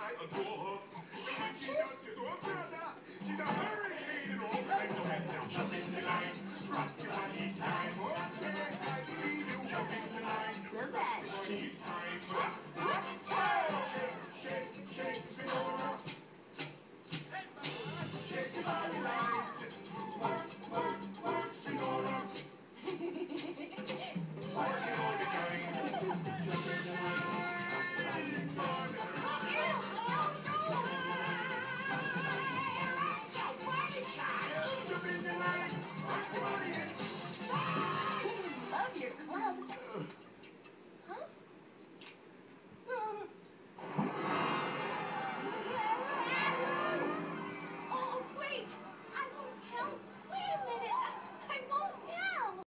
I adore her. And when she does, she's all brother. She's a hurricane and all kinds of men now. Jump in the line, rock your body time. Okay, I believe you. Jump in the line, rock your body time.